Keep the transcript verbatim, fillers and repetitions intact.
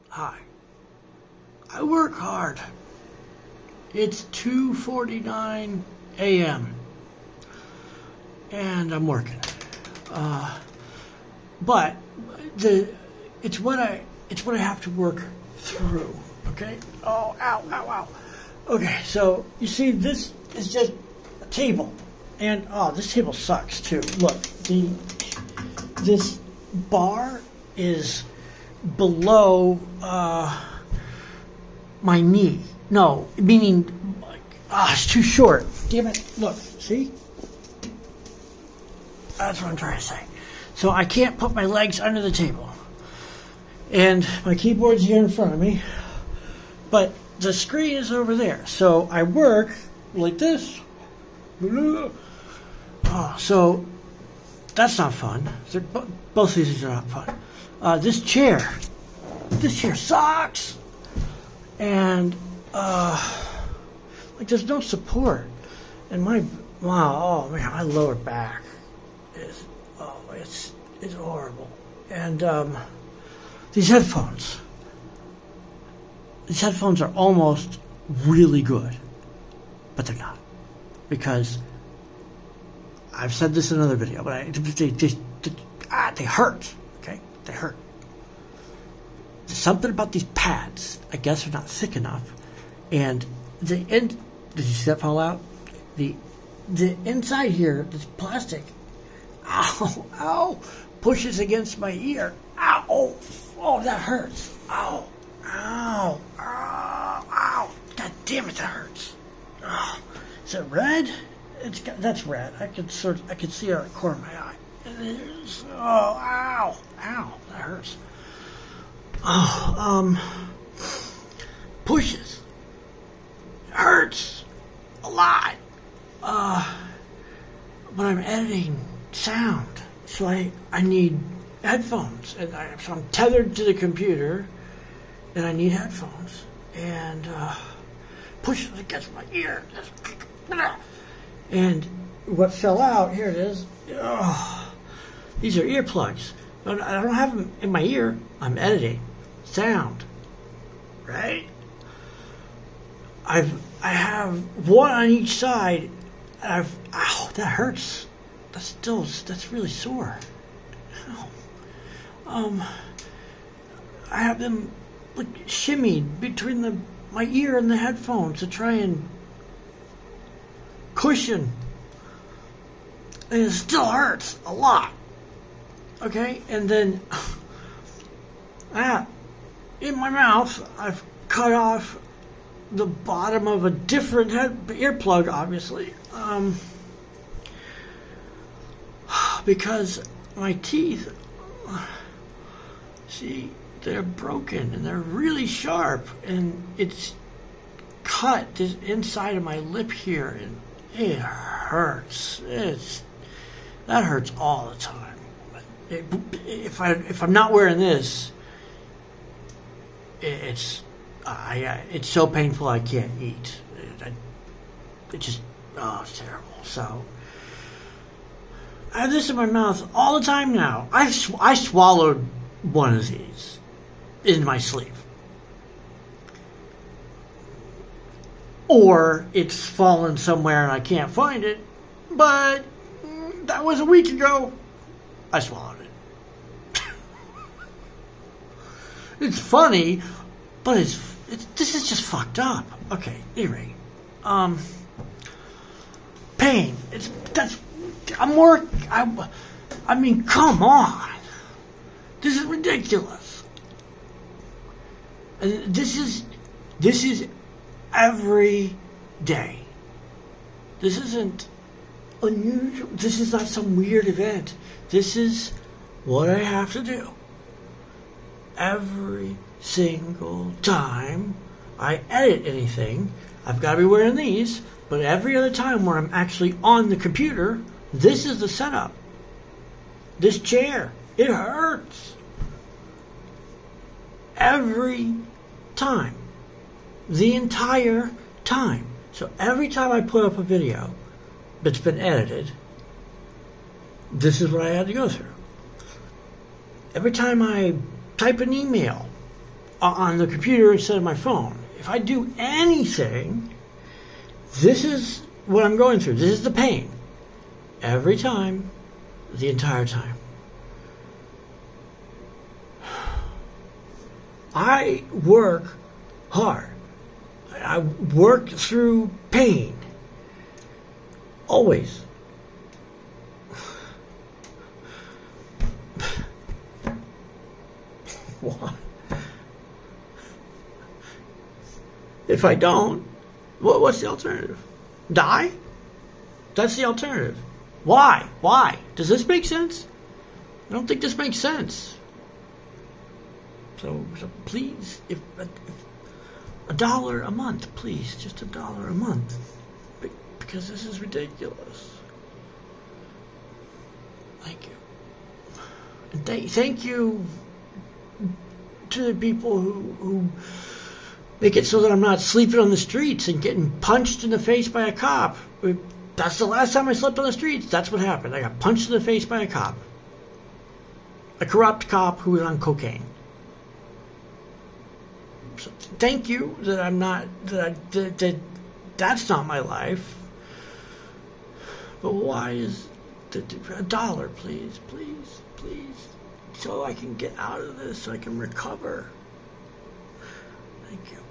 Hi. I work hard. It's two forty-nine a m and I'm working. Uh, but the it's what I it's what I have to work through. Okay. Oh, ow, ow, ow. Okay, so you see, this is just a table, and oh, this table sucks too. Look, the this bar is below uh, my knee. No, meaning, like, ah, it's too short. Damn it! Look, see? That's what I'm trying to say. So I can't put my legs under the table, and my keyboard's here in front of me, but the screen is over there. So I work like this. Oh, so that's not fun. Both of these are not fun. Uh, this chair, this chair sucks, and uh, like there's no support. And my wow, oh man, my lower back is oh, it's it's horrible. And um, these headphones. These headphones are almost really good, but they're not, because I've said this in another video, but I, they, they, they, ah, they hurt, okay? They hurt. There's something about these pads, I guess, are not thick enough, and the end, did you see that fall out? The, the inside here, this plastic, ow, ow, pushes against my ear, ow, oh, oh, that hurts, ow. Ow, ow, ow, god damn it, that hurts. Oh, is it red? It's got, that's red. I could sort of, I could see it out of the corner of my eye. It is. Oh, ow, ow, that hurts. Oh, um, pushes. It hurts a lot. Uh, but I'm editing sound, so I, I need headphones, and I, so I'm tethered to the computer. And I need headphones, and uh, push it against my ear. And what fell out, here it is. Oh, these are earplugs. I don't have them in my ear. I'm editing sound, right? I've I have one on each side. And I've ow, that hurts. That's still that's really sore. Ow. Um, I have them like shimmied between the my ear and the headphones to try and cushion, and it still hurts a lot. Okay, and then ah, in my mouth I've cut off the bottom of a different head earplug, obviously, um, because my teeth, see, they're broken and they're really sharp, and it's cut this inside of my lip here, and it hurts. It's that hurts all the time. It, if I if I'm not wearing this, it, it's I it's so painful I can't eat. It, I, it just oh, it's terrible. So I have this in my mouth all the time now. I sw I swallowed one of these in my sleep, or it's fallen somewhere and I can't find it, but that was a week ago. I swallowed it. It's funny, but it's, it's this is just fucked up. Okay, anyway, um, pain. It's that's I'm more. I, I mean, come on. This is ridiculous. And this is this is every day. This isn't unusual. This is not some weird event. This is what I have to do every single time I edit anything. I've got to be wearing these, but every other time where I'm actually on the computer, this is the setup. This chair, it hurts. Every time. The entire time. So every time I put up a video that's been edited, this is what I had to go through. Every time I type an email, on the computer instead of my phone. If I do anything, this is what I'm going through. This is the pain. Every time, the entire time. I work hard. I work through pain. Always. What? If I don't, what, what's the alternative? Die? That's the alternative. Why? Why? Does this make sense? I don't think this makes sense. So, so please, if, if a dollar a month, please, just a dollar a month, because this is ridiculous. Thank you. And th- thank you to the people who, who make it so that I'm not sleeping on the streets and getting punched in the face by a cop. That's the last time I slept on the streets. That's what happened. I got punched in the face by a cop. A corrupt cop who was on cocaine. So thank you that I'm not, that, I, that, that that's not my life. But why is the, a dollar, please, please, please, so I can get out of this, so I can recover. Thank you.